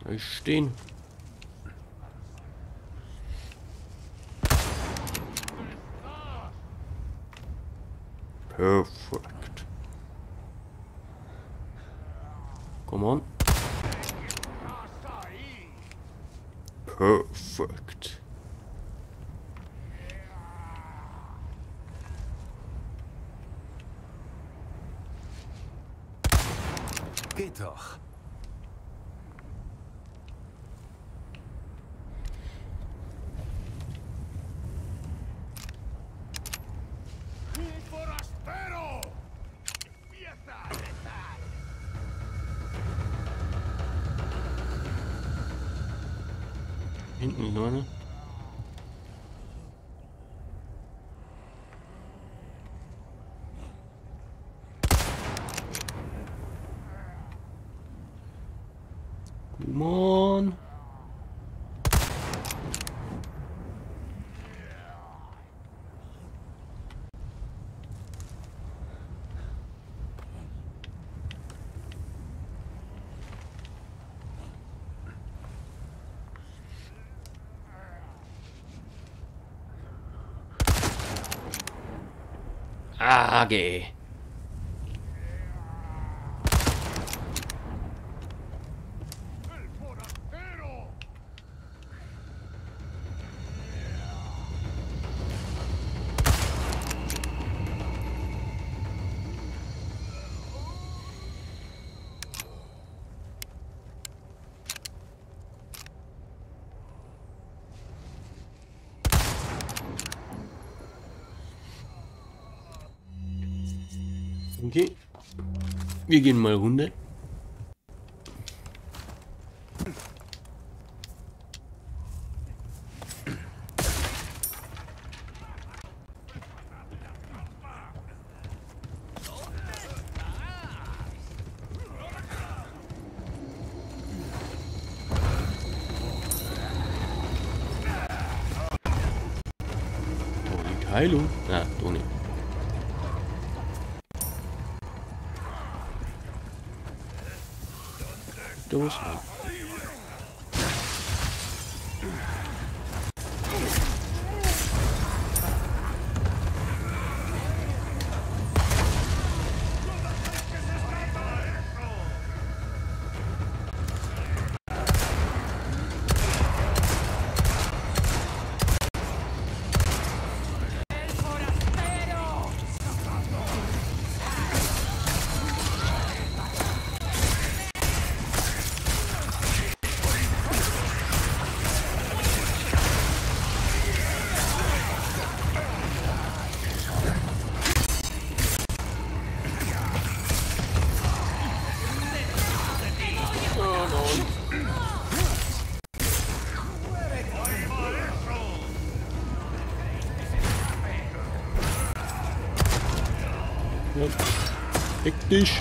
Da ist stehen. Perfect. Come on. Perfect. Geht doch. Hinten ist noch eine. Come on. Ah, geh. Okay. Wir gehen mal runter. Wo liegt Heilung? Ah, Toni. Los. Ja. Fick dich.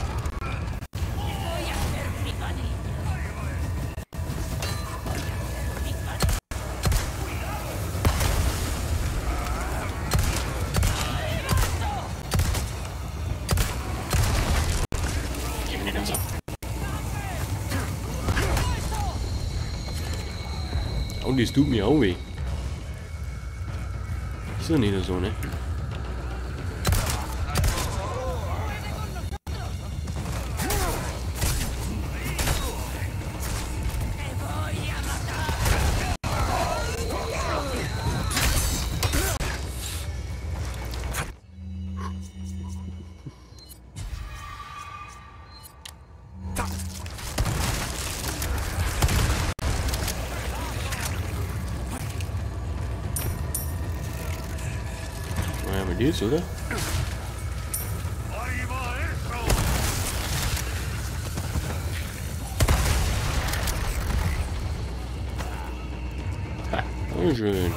Gib mir den Sack. Und das tut mir auch weh. Ist doch nicht so, ne? Ja, mit jetzt, oder? Ha, schön.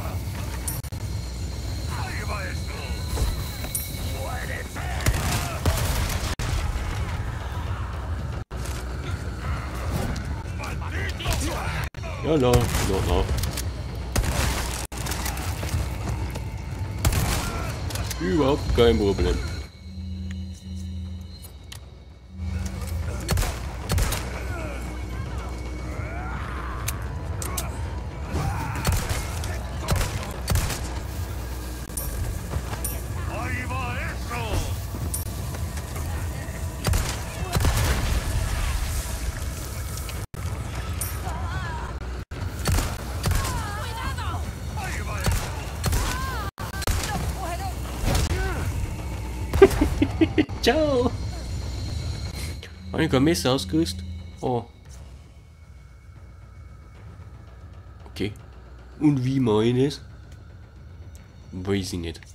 Ja, no. Überhaupt kein Problem. Ciao! Habe ich kein Messer ausgerüstet? Oh. Okay. Und wie mache ich das? Weiß ich nicht.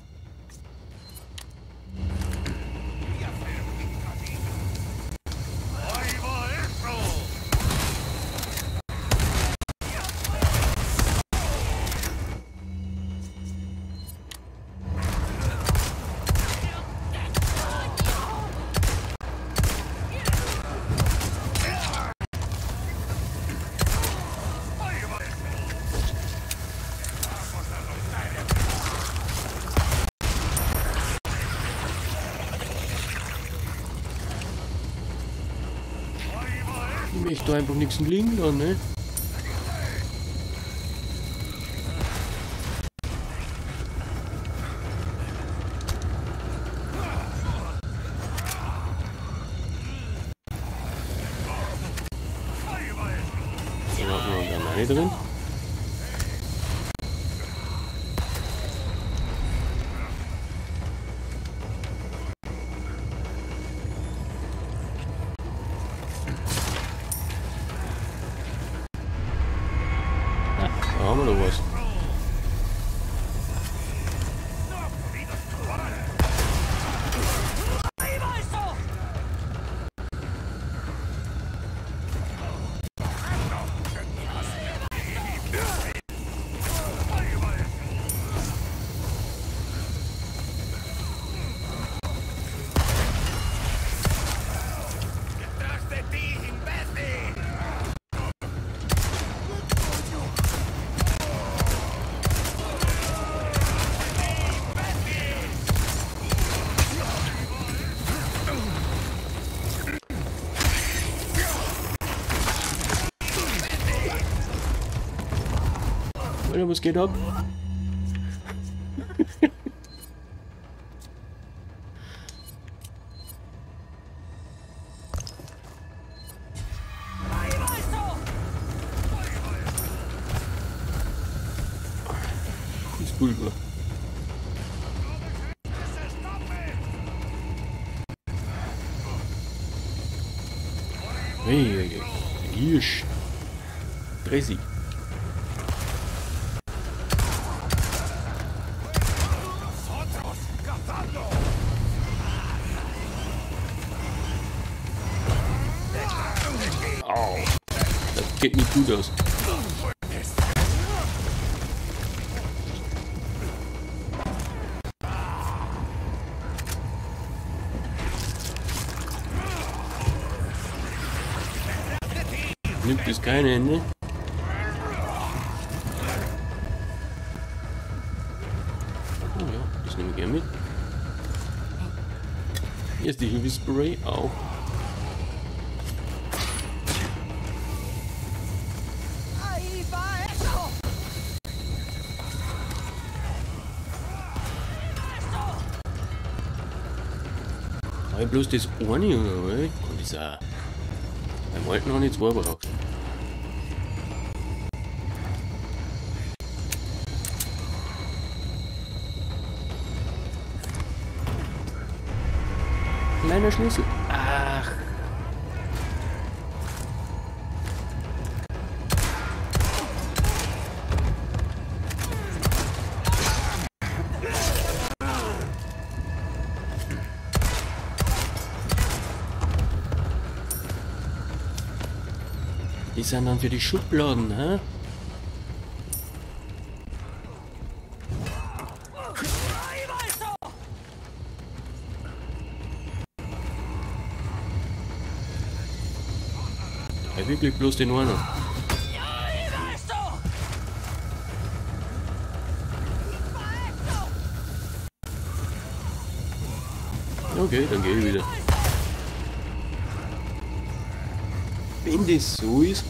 Ich möchte da einfach nichts liegen da, ne? Da haben wir eine Mine drin. Da haben wir noch was. Alter, was geht ab? Das ist Pulver. Hey, Hirsch. 30. Au. Das geht nicht gut aus. Nimmt es keine Ende. Oh ja, das nehme ich gerne mit. Hier ist die Heavy Spray auch. Aber bloß das eine, oder? Und dieser. Beim alten habe ich zwei braucht. Kleiner Schlüssel. Ach. Die sind dann für die Schubladen, hä? Ja, wirklich bloß den einen. Okay, dann gehe ich wieder. Wenn das so ist.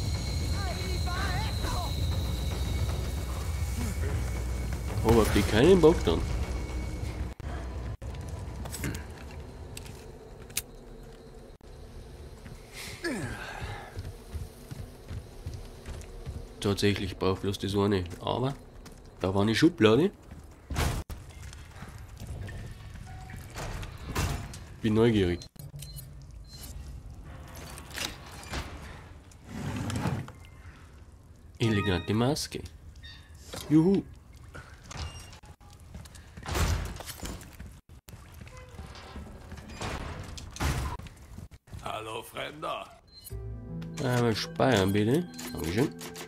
Aber auf die keinen Bock dann. Tatsächlich braucht bloß das eine. Aber da war eine Schublade. bin neugierig. Elegante Maske. Juhu. Hallo, Fremder. Einmal speichern bitte. Dankeschön.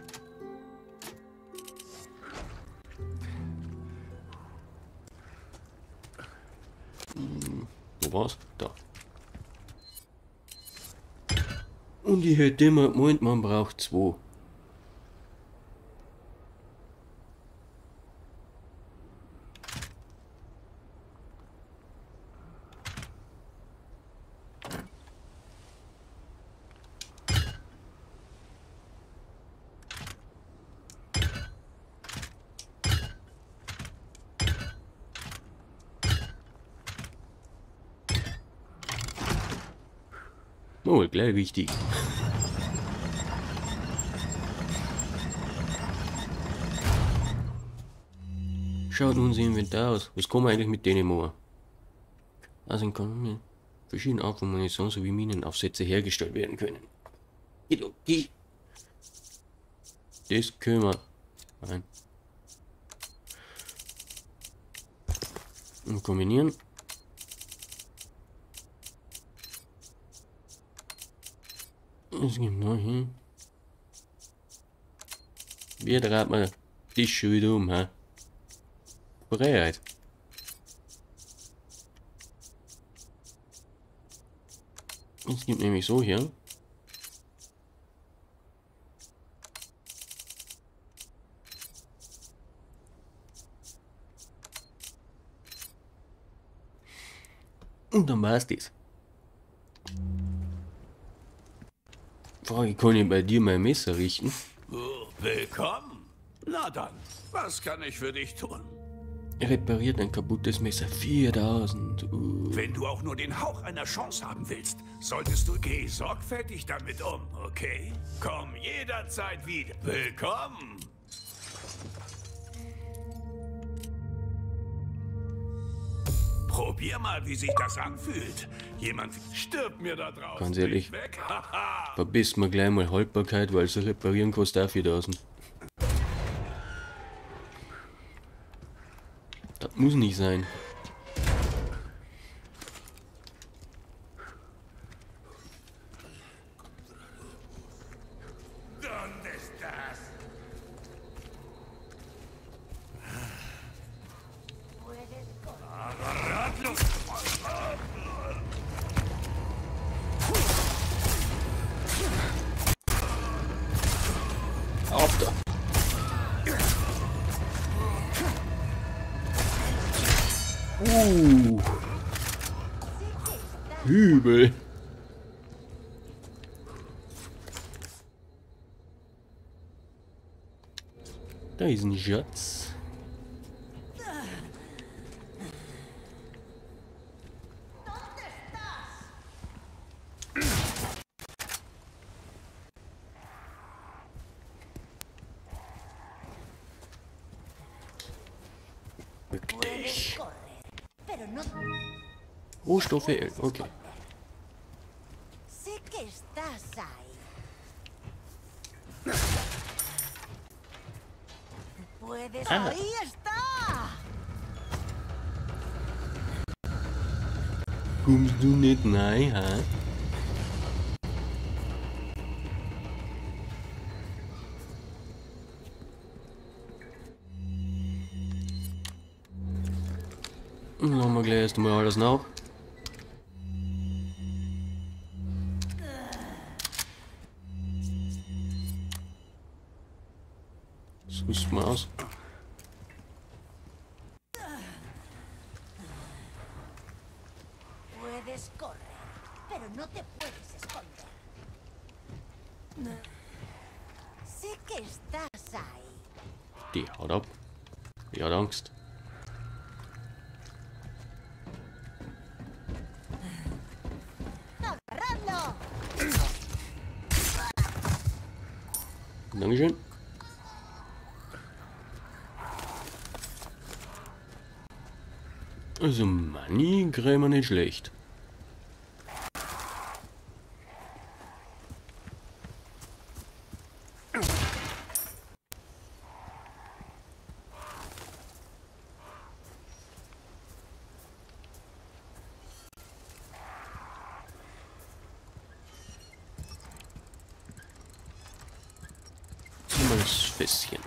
Wo war's? Da. Und ich hätte immer gemeint, man braucht 2. Oh, gleich wichtig. Schaut unser Inventar aus. Was kann man eigentlich mit denen machen? Also kann verschiedene Arten von Munition sowie Minenaufsätze hergestellt werden können. Okay. Das können wir. Nein. Und kombinieren. Es gibt noch hin. Wie dreht man das schon wieder um, hä? Bereit. Es gibt nämlich so hier. Und dann war's das. Frage, kann ich bei dir mein Messer richten? Oh, willkommen. Na dann, was kann ich für dich tun? Repariert ein kaputtes Messer 4000. Wenn du auch nur den Hauch einer Chance haben willst, solltest du geh sorgfältig damit um, okay? Komm jederzeit wieder. Willkommen. Probier mal, wie sich das anfühlt. Jemand stirbt mir da drauf. Ganz ehrlich. Weg. Haha. Verbiss mir gleich mal Haltbarkeit, weil so reparieren kostet auch 4000. Das muss nicht sein. ¿Dónde estás? Agarradlo. Auf da! Übel. Da ist ein Schatz. Wirklich. Rohstoffe, okay. Sé que estás ahí. Puedes. Ah. Ahí está. Kommst du nicht rein, hä? Lassen wir gleich erst mal alles nach. So ist mal aus. Puedes correr, pero no te puedes esconder. Sé que estás ahí. Die haut ab. Die hat Angst. ¡Agarradlo! Dankeschön. Also Money kriegen wir nicht schlecht. Fässchen.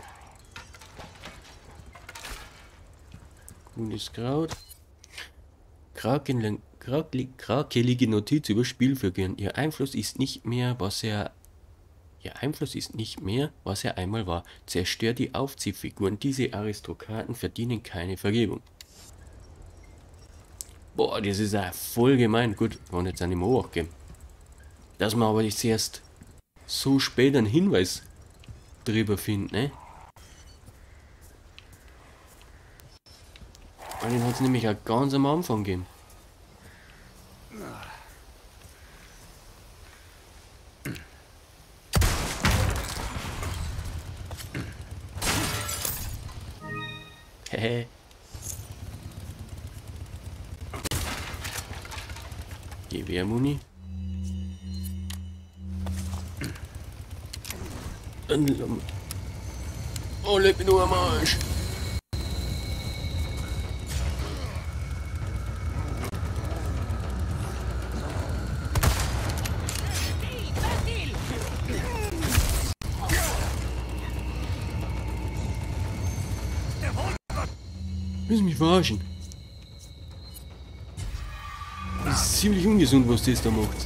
Grünes Kraut. Krakelige Notiz über Spielfiguren. Ihr Einfluss ist nicht mehr, was er einmal war. Zerstört die Aufziehfiguren. Diese Aristokraten verdienen keine Vergebung. Boah, das ist ja voll gemein. Gut, kann jetzt an dem auch geben. Dass man aber jetzt erst so spät einen Hinweis drüber findet, ne? Und den hat es nämlich auch ganz am Anfang gegeben. Hehe. Gewehrmuni. Oh, leck mich nur am Arsch. Willst du mich verarschen? Das ist ziemlich ungesund, was das da macht.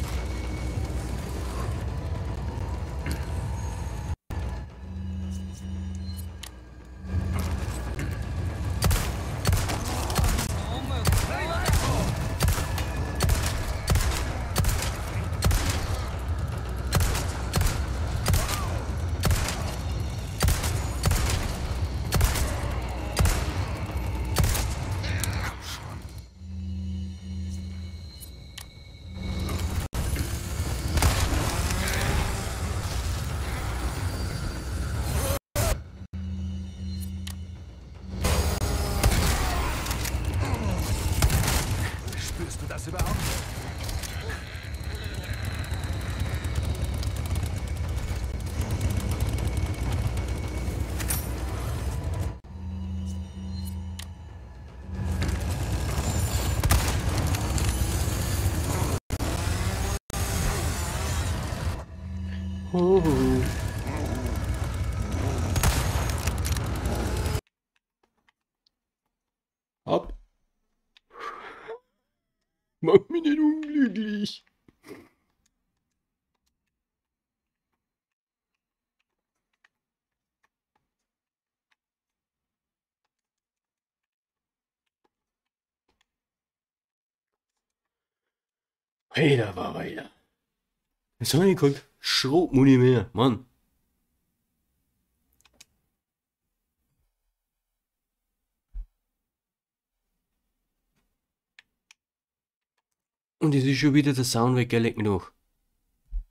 Spürst du das überhaupt? Oh. Ab. Mach mich nicht unglücklich. Hey, da war weiter. Was hab ich geholt? Schrotmuni mehr, Mann. Und es ist schon wieder der Sound weg, leck mich doch.